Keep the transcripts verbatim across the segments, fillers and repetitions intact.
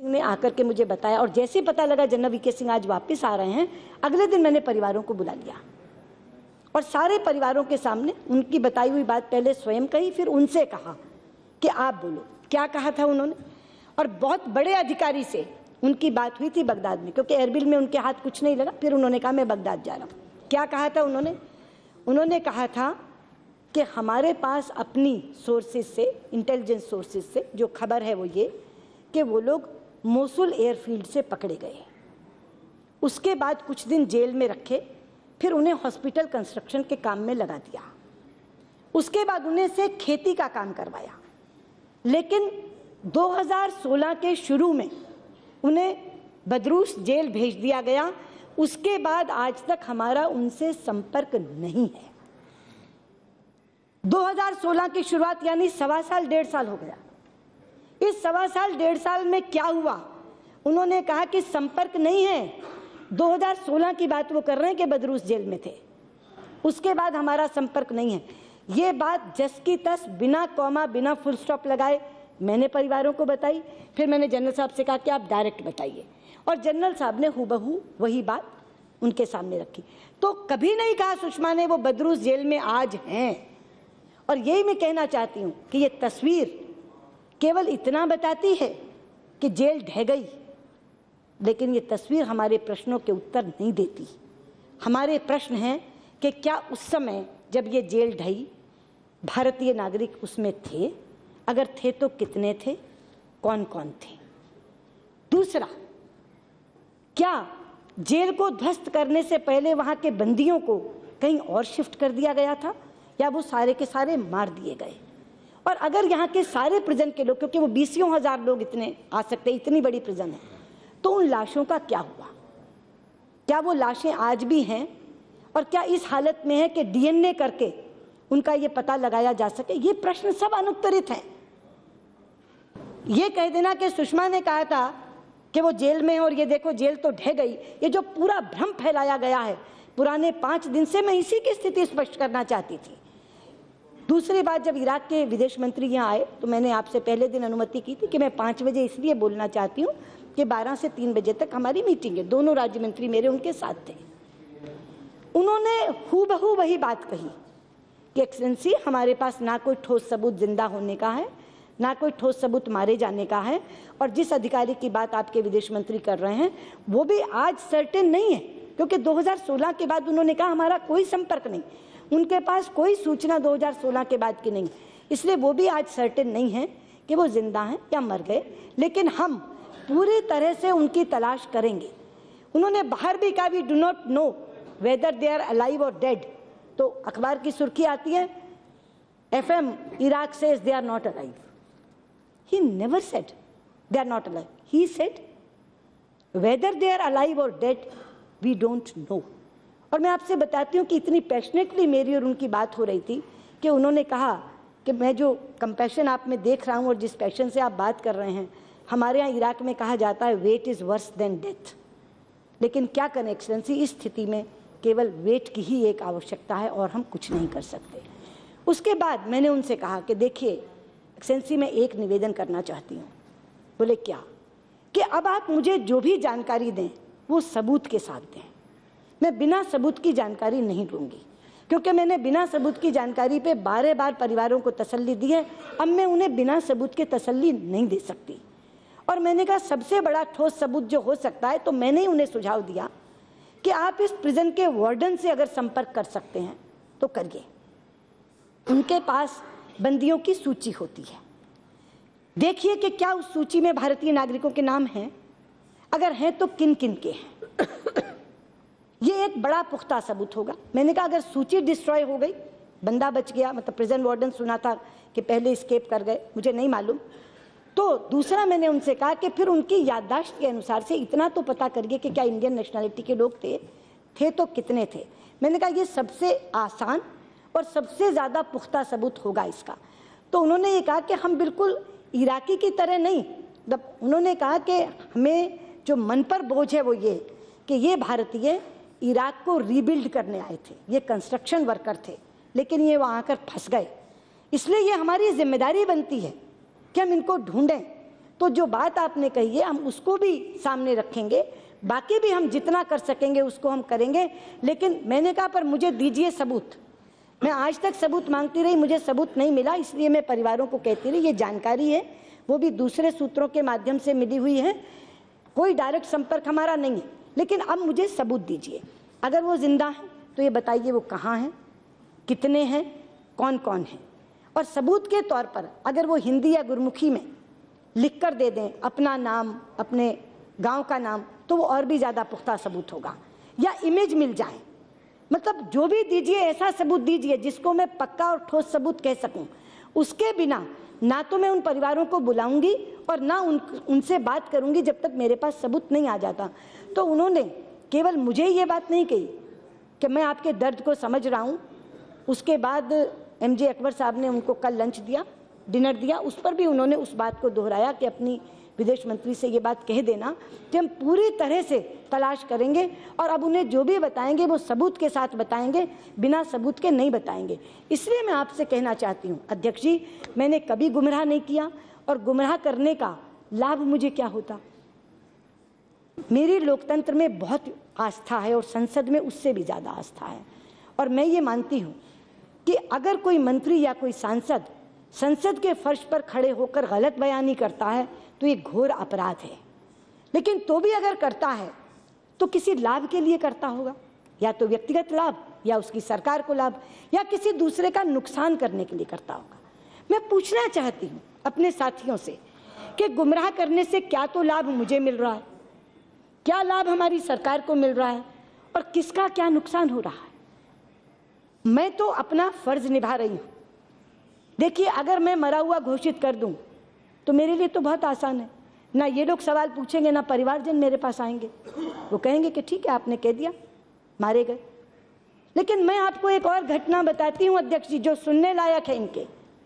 ने आकर के मुझे बताया और जैसे ही पता लगा जनरल वीके सिंह आज वापस आ रहे हैं, अगले दिन मैंने परिवारों को बुला लिया और सारे परिवारों के सामने उनकी बताई हुई बात पहले स्वयं कही, फिर उनसे कहा कि आप बोलो क्या कहा था उन्होंने। और बहुत बड़े अधिकारी से उनकी बात हुई थी बगदाद में, क्योंकि एरबिल में उनके हाथ कुछ नहीं लगा। फिर उन्होंने कहा मैं बगदाद जा रहा हूँ। क्या कहा था उन्होंने? उन्होंने कहा था कि हमारे पास अपनी सोर्सेज से, इंटेलिजेंस सोर्सेज से जो खबर है वो ये कि वो लोग मोसुल एयरफील्ड से पकड़े गए, उसके बाद कुछ दिन जेल में रखे, फिर उन्हें हॉस्पिटल कंस्ट्रक्शन के काम में लगा दिया, उसके बाद उन्हें से खेती का काम करवाया, लेकिन दो हज़ार सोलह के शुरू में उन्हें बदरूस जेल भेज दिया गया। उसके बाद आज तक हमारा उनसे संपर्क नहीं है। दो हज़ार सोलह की शुरुआत यानी सवा साल डेढ़ साल हो गया। इस सवा साल डेढ़ साल में क्या हुआ? उन्होंने कहा कि संपर्क नहीं है। दो हज़ार सोलह की बात वो कर रहे हैं कि बदरूस जेल में थे, उसके बाद हमारा संपर्क नहीं है। ये बात जस की तस, बिना कॉमा, बिना फुल स्टॉप लगाए मैंने परिवारों को बताई। फिर मैंने जनरल साहब से कहा कि आप डायरेक्ट बताइए, और जनरल साहब ने हूबहू वही बात उनके सामने रखी। तो कभी नहीं कहा सुषमा ने वो बदरूस जेल में आज हैं। और यही मैं कहना चाहती हूँ कि ये तस्वीर केवल इतना बताती है कि जेल ढह गई, लेकिन ये तस्वीर हमारे प्रश्नों के उत्तर नहीं देती। हमारे प्रश्न हैं कि क्या उस समय जब ये जेल ढही भारतीय नागरिक उसमें थे? अगर थे तो कितने थे, कौन कौन थे? दूसरा, क्या जेल को ध्वस्त करने से पहले वहां के बंदियों को कहीं और शिफ्ट कर दिया गया था, या वो सारे के सारे मार दिए गए? और अगर यहाँ के सारे प्रिजन के लोग, क्योंकि वो बीसियों हजार लोग इतने आ सकते, इतनी बड़ी प्रिजन है, तो उन लाशों का क्या हुआ? क्या वो लाशें आज भी हैं? और क्या इस हालत में है कि डीएनए करके उनका ये पता लगाया जा सके? ये प्रश्न सब अनुत्तरित हैं। ये कह देना कि सुषमा ने कहा था कि वो जेल में है और ये देखो जेल तो ढह गई, ये जो पूरा भ्रम फैलाया गया है पुराने पांच दिन से, मैं इसी की स्थिति स्पष्ट करना चाहती थी। दूसरी बात, जब इराक के विदेश मंत्री यहाँ आए तो मैंने आपसे पहले दिन अनुमति की थी कि मैं पाँच बजे इसलिए बोलना चाहती हूँ कि बारह से तीन बजे तक हमारी मीटिंग है। दोनों राज्य मंत्री मेरे उनके साथ थे। उन्होंने हूबहू वही बात कही कि एक्सेलेंसी, हमारे पास ना कोई ठोस सबूत जिंदा होने का है, ना कोई ठोस सबूत मारे जाने का है, और जिस अधिकारी की बात आपके विदेश मंत्री कर रहे हैं वो भी आज सर्टेन नहीं है, क्योंकि दो हज़ार सोलह के बाद उन्होंने कहा हमारा कोई संपर्क नहीं, उनके पास कोई सूचना दो हज़ार सोलह के बाद की नहीं, इसलिए वो भी आज सर्टेन नहीं है कि वो जिंदा हैं या मर गए। लेकिन हम पूरी तरह से उनकी तलाश करेंगे। उन्होंने बाहर भी कहा we do not know whether they are alive और डेड, तो अखबार की सुर्खी आती है FM Iraq says they are not alive. He never said they are not alive, he said whether they are alive और डेड वी डोंट नो। और मैं आपसे बताती हूँ कि इतनी पैशनेटली मेरी और उनकी बात हो रही थी कि उन्होंने कहा कि मैं जो कंपैशन आप में देख रहा हूँ और जिस पैशन से आप बात कर रहे हैं, हमारे यहाँ इराक में कहा जाता है wait is worse than death. लेकिन क्या करें एक्सेलेंसी, इस स्थिति में केवल वेट की ही एक आवश्यकता है और हम कुछ नहीं कर सकते। उसके बाद मैंने उनसे कहा कि देखिए एक्सेलेंसी, मैं एक निवेदन करना चाहती हूँ। बोले क्या? कि अब आप मुझे जो भी जानकारी दें वो सबूत के साथ दें। मैं बिना सबूत की जानकारी नहीं लूँगी, क्योंकि मैंने बिना सबूत की जानकारी पे बारह बार परिवारों को तसल्ली दी है। अब मैं उन्हें बिना सबूत के तसल्ली नहीं दे सकती। और मैंने कहा सबसे बड़ा ठोस सबूत जो हो सकता है, तो मैंने उन्हें सुझाव दिया कि आप इस प्रिजन के वार्डन से अगर संपर्क कर सकते हैं तो करिए। उनके पास बंदियों की सूची होती है, देखिए कि क्या उस सूची में भारतीय नागरिकों के नाम हैं, अगर हैं तो किन किन के हैं। ये एक बड़ा पुख्ता सबूत होगा। मैंने कहा अगर सूची डिस्ट्रॉय हो गई, बंदा बच गया, मतलब प्रिजन वार्डन सुना था कि पहले स्केप कर गए, मुझे नहीं मालूम, तो दूसरा मैंने उनसे कहा कि फिर उनकी याददाश्त के अनुसार से इतना तो पता करिए कि क्या इंडियन नेशनैलिटी के लोग थे, थे तो कितने थे। मैंने कहा ये सबसे आसान और सबसे ज़्यादा पुख्ता सबूत होगा इसका। तो उन्होंने ये कहा कि हम बिल्कुल इराकी की तरह नहीं, मतलब उन्होंने कहा कि हमें जो मन पर बोझ है वो ये कि ये भारतीय इराक को रीबिल्ड करने आए थे, ये कंस्ट्रक्शन वर्कर थे, लेकिन ये वहाँ आकर फंस गए, इसलिए ये हमारी जिम्मेदारी बनती है कि हम इनको ढूंढें। तो जो बात आपने कही है हम उसको भी सामने रखेंगे, बाकी भी हम जितना कर सकेंगे उसको हम करेंगे। लेकिन मैंने कहा पर मुझे दीजिए सबूत। मैं आज तक सबूत मांगती रही, मुझे सबूत नहीं मिला, इसलिए मैं परिवारों को कहती रही ये जानकारी है, वो भी दूसरे सूत्रों के माध्यम से मिली हुई है, कोई डायरेक्ट संपर्क हमारा नहीं है, लेकिन अब मुझे सबूत दीजिए। अगर वो जिंदा है तो ये बताइए वो कहाँ हैं, कितने हैं, कौन कौन है, और सबूत के तौर पर अगर वो हिंदी या गुरमुखी में लिख कर दे दें अपना नाम, अपने गांव का नाम, तो वो और भी ज़्यादा पुख्ता सबूत होगा। या इमेज मिल जाए, मतलब जो भी दीजिए ऐसा सबूत दीजिए जिसको मैं पक्का और ठोस सबूत कह सकूं। उसके बिना ना तो मैं उन परिवारों को बुलाऊंगी और ना उन उनसे बात करूंगी जब तक मेरे पास सबूत नहीं आ जाता। तो उन्होंने केवल मुझे ये बात नहीं कही कि मैं आपके दर्द को समझ रहा हूँ, उसके बाद एम जे अकबर साहब ने उनको कल लंच दिया, डिनर दिया, उस पर भी उन्होंने उस बात को दोहराया कि अपनी विदेश मंत्री से ये बात कह देना कि हम पूरी तरह से तलाश करेंगे और अब उन्हें जो भी बताएंगे वो सबूत के साथ बताएंगे, बिना सबूत के नहीं बताएंगे। इसलिए मैं आपसे कहना चाहती हूँ अध्यक्ष जी, मैंने कभी गुमराह नहीं किया और गुमराह करने का लाभ मुझे क्या होता। मेरी लोकतंत्र में बहुत आस्था है और संसद में उससे भी ज़्यादा आस्था है, और मैं ये मानती हूँ कि अगर कोई मंत्री या कोई सांसद संसद के फर्श पर खड़े होकर गलत बयानी करता है तो ये घोर अपराध है। लेकिन तो भी अगर करता है तो किसी लाभ के लिए करता होगा, या तो व्यक्तिगत लाभ, या उसकी सरकार को लाभ, या किसी दूसरे का नुकसान करने के लिए करता होगा। मैं पूछना चाहती हूँ अपने साथियों से कि गुमराह करने से क्या तो लाभ मुझे मिल रहा है, क्या लाभ हमारी सरकार को मिल रहा है, और किसका क्या नुकसान हो रहा है। मैं तो अपना फर्ज निभा रही हूँ। देखिए, अगर मैं मरा हुआ घोषित कर दूं तो मेरे लिए तो बहुत आसान है, ना ये लोग सवाल पूछेंगे, ना परिवारजन मेरे पास आएंगे, वो कहेंगे कि ठीक है आपने कह दिया, मारे गए। लेकिन मैं आपको एक और घटना बताती हूं अध्यक्ष जी, जो सुनने लायक है। इनके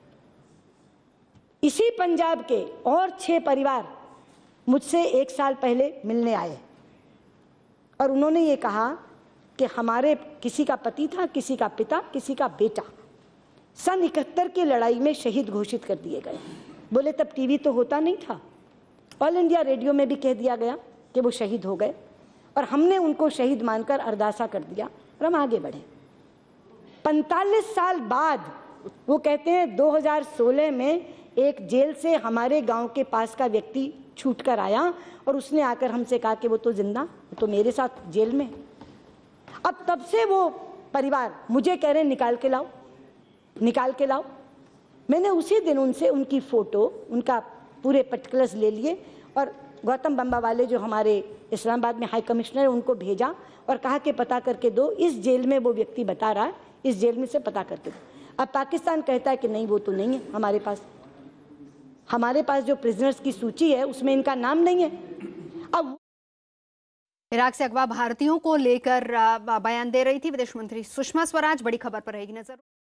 इसी पंजाब के और छह परिवार मुझसे एक साल पहले मिलने आए और उन्होंने ये कहा कि हमारे किसी का पति था, किसी का पिता, किसी का बेटा सन इकहत्तर की लड़ाई में शहीद घोषित कर दिए गए। बोले तब टीवी तो होता नहीं था, ऑल इंडिया रेडियो में भी कह दिया गया कि वो शहीद हो गए, और हमने उनको शहीद मानकर अरदासा कर दिया और हम आगे बढ़े। पैंतालीस साल बाद वो कहते हैं दो हज़ार सोलह में एक जेल से हमारे गांव के पास का व्यक्ति छूट कर आया और उसने आकर हमसे कहा कि वो तो जिंदा, वो तो मेरे साथ जेल में। अब तब से वो परिवार मुझे कह रहे हैं निकाल के लाओ, निकाल के लाओ। मैंने उसी दिन उनसे उनकी फ़ोटो, उनका पूरे पर्टिकुलर्स ले लिए और गौतम बम्बा वाले जो हमारे इस्लामाबाद में हाई कमिश्नर, उनको भेजा और कहा कि पता करके दो, इस जेल में वो व्यक्ति बता रहा है, इस जेल में से पता करके दो। अब पाकिस्तान कहता है कि नहीं वो तो नहीं है हमारे पास, हमारे पास जो प्रिजनर्स की सूची है उसमें इनका नाम नहीं है। अब इराक से अगवा भारतीयों को लेकर बयान दे रही थी विदेश मंत्री सुषमा स्वराज। बड़ी खबर पर रहेगी नजर।